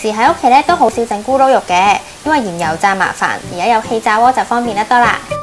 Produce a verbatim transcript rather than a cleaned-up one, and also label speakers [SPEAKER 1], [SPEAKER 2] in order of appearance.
[SPEAKER 1] 時喺屋企咧都好少整咕嚕肉嘅，因為鹽油炸麻煩，而家有氣炸鍋就方便得多啦。